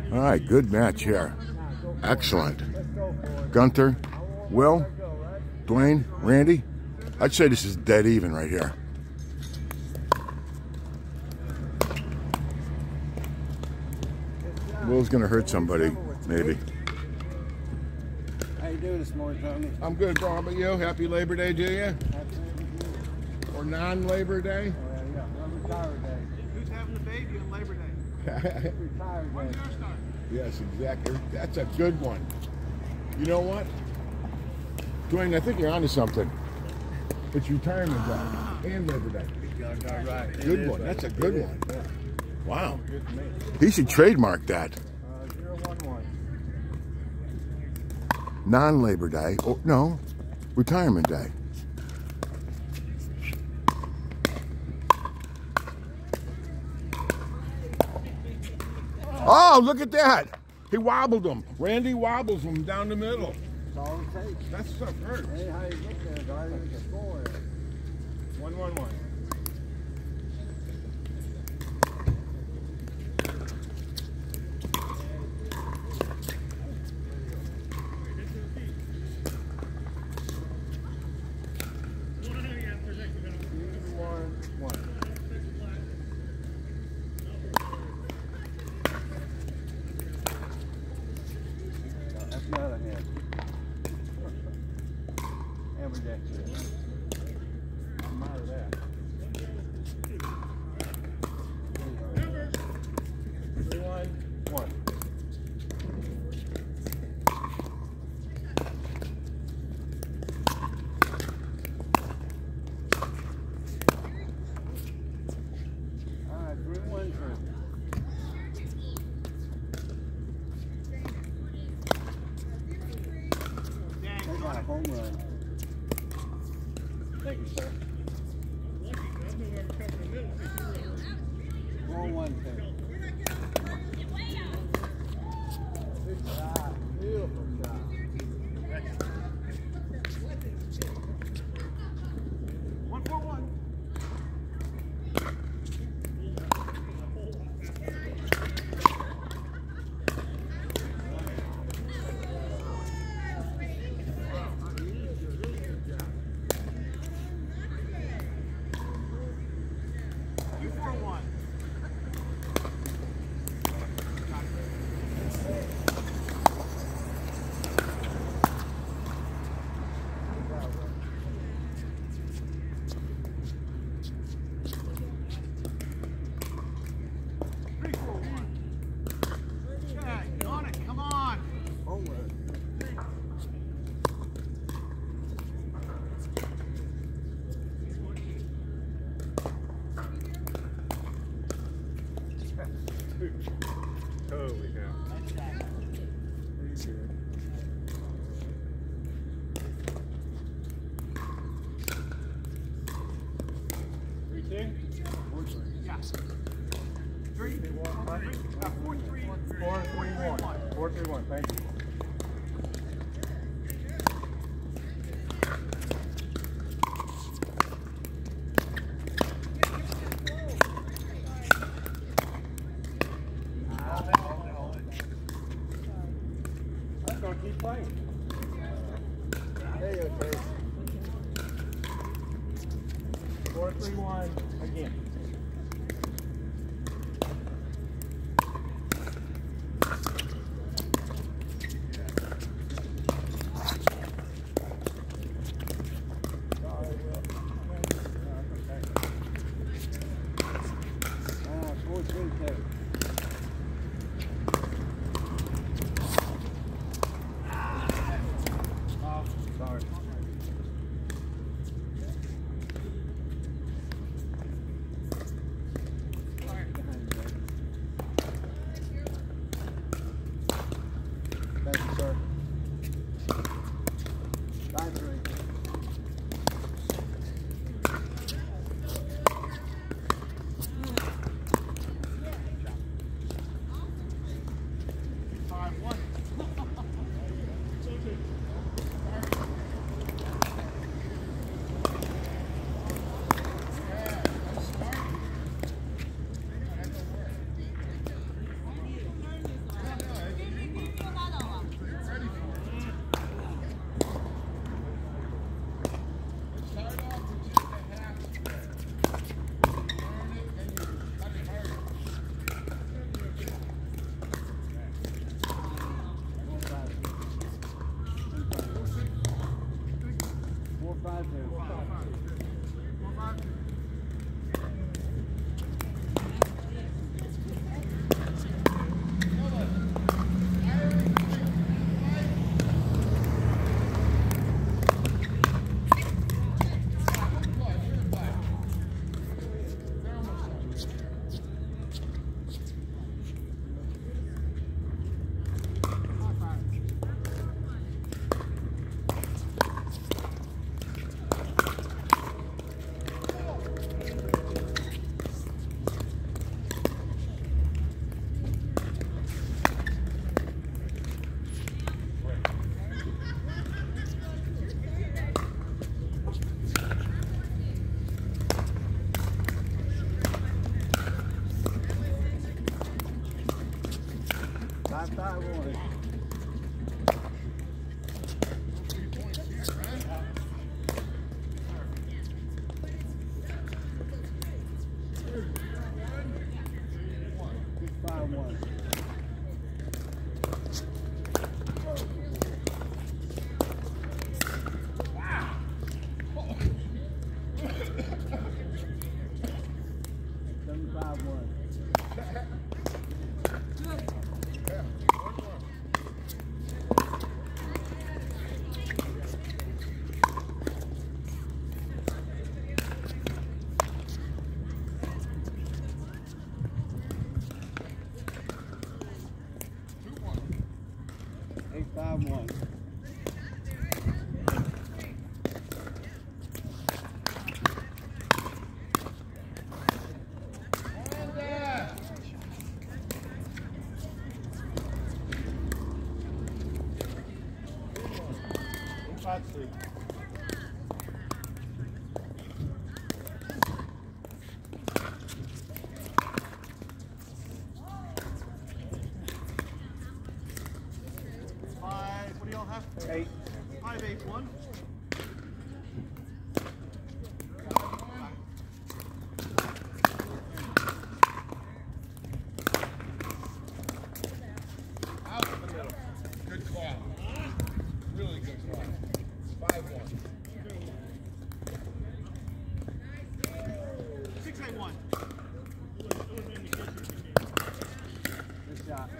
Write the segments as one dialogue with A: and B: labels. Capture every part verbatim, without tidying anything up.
A: All right, good match here. Excellent. Guenther, Will, Dwayne, Randy. I'd say this is dead even right here. Will's gonna hurt somebody, maybe.
B: How you doing this morning, Tony?
A: I'm good, bro. How about you? Happy Labor Day to you? Or non-Labor Day?
B: Oh, yeah, yeah. Retired Day.
C: Who's having the baby on Labor Day?
B: Retired
C: When's
B: Day.
C: yours start?
A: Yes, exactly. That's a good one. You know what? Dwayne, I think you're onto something. It's retirement day and Labor Day.
B: Right.
A: Good one. That's a good one.
B: Yeah.
A: Wow.
B: Good to me.
A: He should trademark that.
B: Uh, zero one one.
A: Non-Labor Day. Oh, no. Retirement Day. Oh, look at that. He wobbled him. Randy wobbles him down the middle.
B: That's all it takes.
A: That's stuff hurts.
B: Hey, how you get there, guys? There's a score.
A: One, one, one.
B: Another hand. Every day. I'm out of that. Three, one, one. All right, three, one, three. A home run. Thank you, sir. Roll one, two. Good shot. Beautiful shot. One for one.
C: Holy cow.
B: Three, two? Four, three.
C: Yes. Three, one, three, uh, four, three,
B: Four, three, one. Four, three, one. Thank you. I'm going to keep playing. There you go, Chase. Four, three, one. Again. Sorry. Thank you, sir. Nine three.
C: five, one. Five, five, one. Six, five, one. Seven, five, one. Eight, five, one. Five, three.
B: Five, what do y'all have?
C: Eight.
B: Five, eight, one.
A: Out in the middle. Good call. Really good call. Five one.
B: Six, eight, one.
C: Good shot.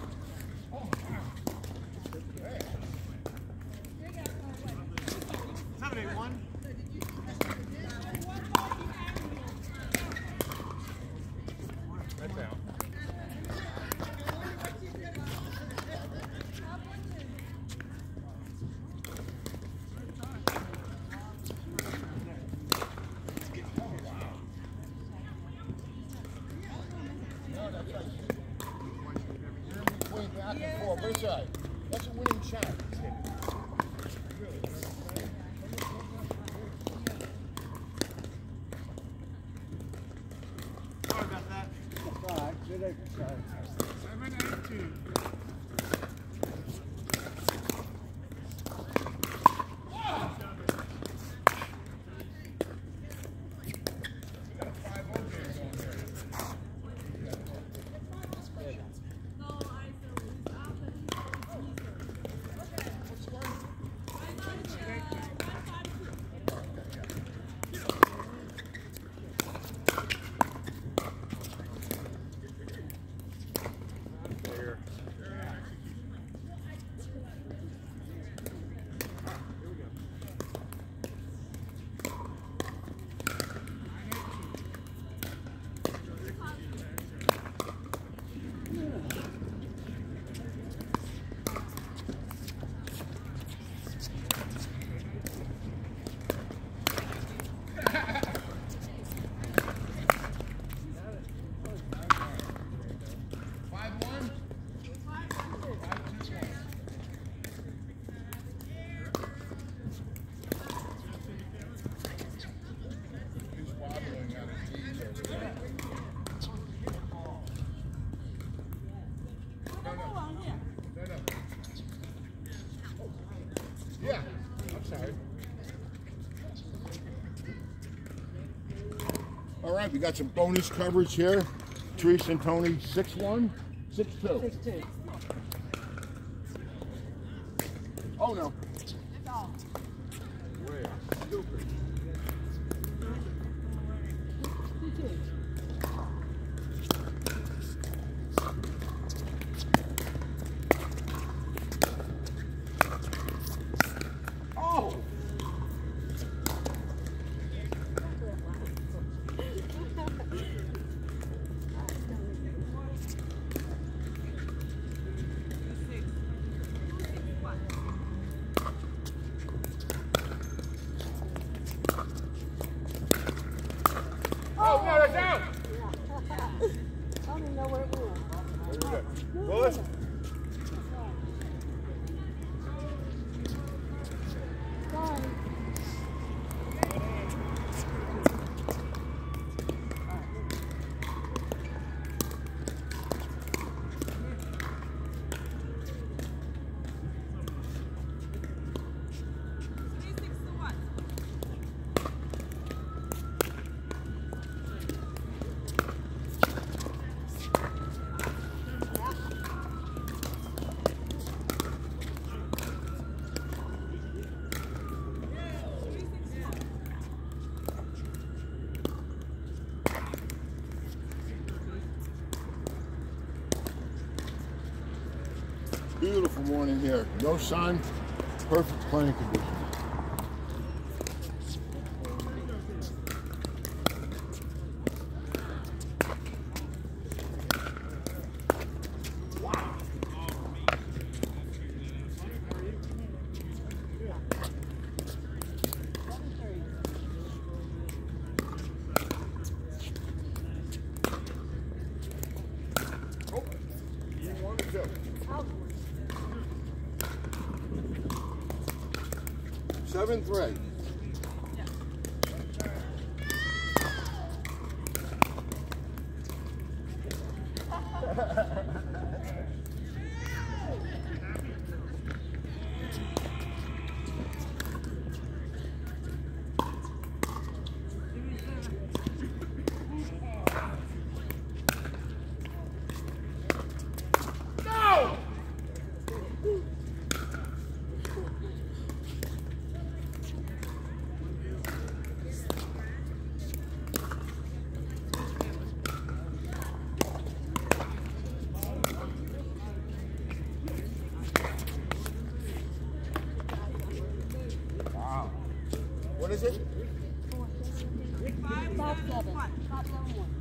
B: Seven, eight, one.
A: That's out. No, that's right. You're between back and forth. Which side? That's a winning shot.
B: Sorry about that.
C: That's all right. Good exercise.
B: Seven, eight, two.
A: Yeah, I'm sorry. All right, we got some bonus coverage here. Teresa and Tony, six one, six two.
D: Six two.
A: Oh no. Oh! Oh, no, that's out!
D: I don't even know where it went.
A: Very good. Well, listen.
D: Sorry.
A: Beautiful morning here. No sun, perfect playing conditions. Seven three. What is it?
D: Five, seven, one. Five, seven, one.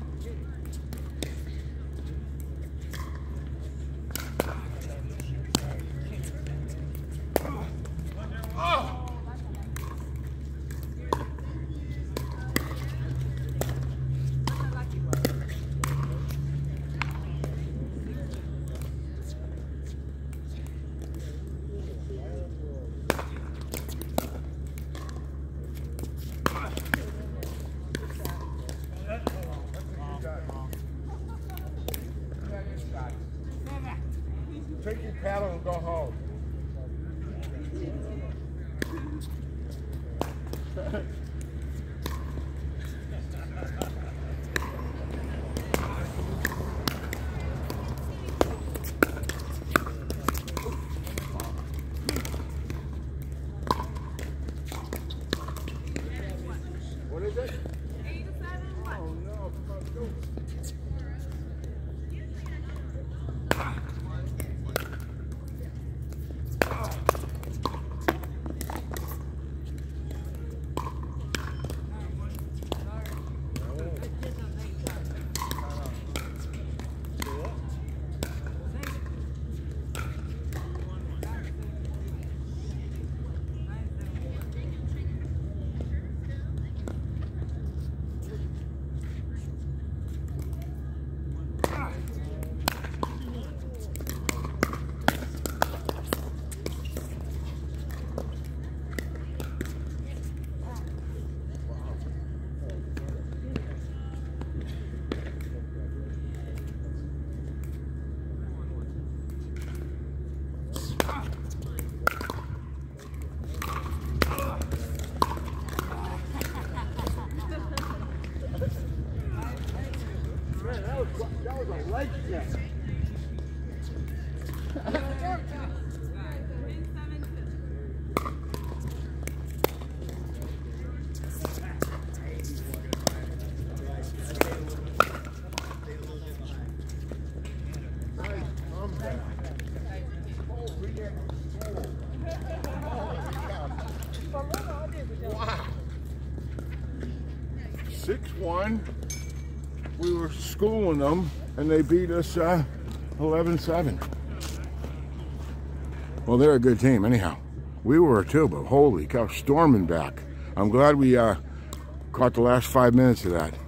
A: Take your paddle and go home. What is it?
D: Eight, seven, one.
A: Oh no, come on, go. That was a leg kick. Wow. six one. We were schooling them, and they beat us uh, eleven seven. Well, they're a good team, anyhow. We were too, but holy cow, storming back. I'm glad we uh, caught the last five minutes of that.